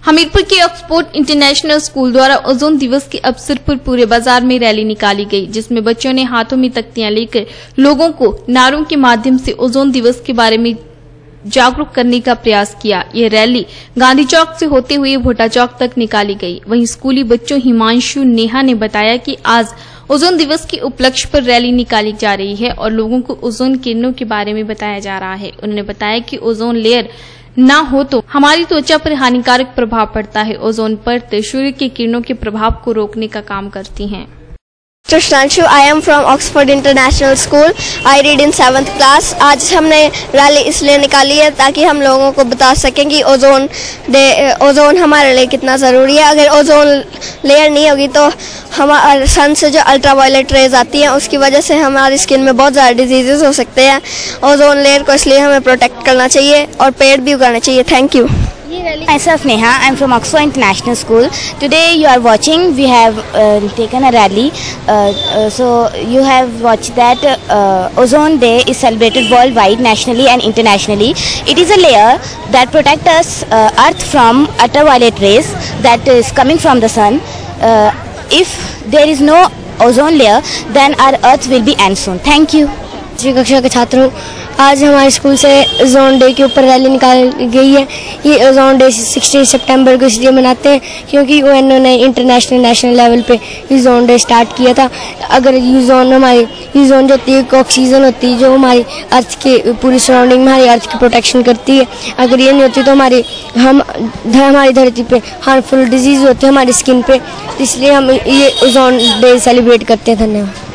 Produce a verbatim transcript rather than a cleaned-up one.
हमीरपुर के Oxford International School द्वारा ozone दिवस के अवसर पर पूरे बाजार में रैली निकाली गई, जिसमें बच्चों ने हाथों में तख्तियां लेकर लोगों को नारों के माध्यम से ओजोन दिवस के बारे में जागरूक करने का प्रयास किया। यह रैली गांधी चौक से होते हुए भोटा चौक तक निकाली गई। वहीं स्कूली बच्चों हिमांशु नेहा ने बताया कि आज ओजोन दिवस के उपलक्ष्य पर रैली निकाली जा रही है और लोगों को ओजोन किरणों के बारे में बताया जा रहा है। उन्होंने बताया कि ओजोन लेयर ना हो तो हमारी त्वचा पर हानिकारक प्रभाव पड़ता है। ओजोन परत सूर्य की किरणों के प्रभाव को रोकने का काम करती है। Shranshu, I am from Oxford International School. I read in seventh class. आज हमने रैली इसलिए निकाली है ताकि हम लोगों को बता सकें कि ओजोन डे ओजोन हमारे लिए कितना ज़रूरी है। अगर ओजोन लेयर नहीं होगी तो हमारे सन से जो अल्ट्रावायलेट रेज आती हैं उसकी वजह से हमारी स्किन में बहुत ज़्यादा डिजीजेस हो सकते हैं। ओजोन लेयर को इसलिए हमें प्रोटेक्ट करना चाहिए और पेड़ भी उगाने चाहिए। Thank you. Myself Neha, I am from Oxford International School. Today you are watching, we have uh, taken a rally. Uh, uh, so you have watched that uh, Ozone Day is celebrated worldwide, nationally and internationally. It is a layer that protects us, uh, Earth from ultraviolet rays that is coming from the sun. Uh, if there is no ozone layer, then our Earth will be end soon. Thank you. जी कक्षा के छात्रों, आज हमारे school से ozone day के ऊपर rally निकाली गई है। ये ओजोन डे सोलह सितंबर को इसलिए मनाते हैं क्योंकि यूएनओ ने इंटरनेशनल नेशनल लेवल पे ओजोन डे स्टार्ट किया था। अगर ओजोन हमारी ओजोन जो होती है ऑक्सीजन होती है जो हमारी अर्थ के पूरी सराउंडिंग में हमारी अर्थ की प्रोटेक्शन करती है। अगर ये नहीं होती तो हमारी हम हमारी धरती पे हार्मफुल डिजीज होती है हमारी स्किन पे, इसलिए हम ये ओजोन डे सेलिब्रेट करते हैं। धन्यवाद।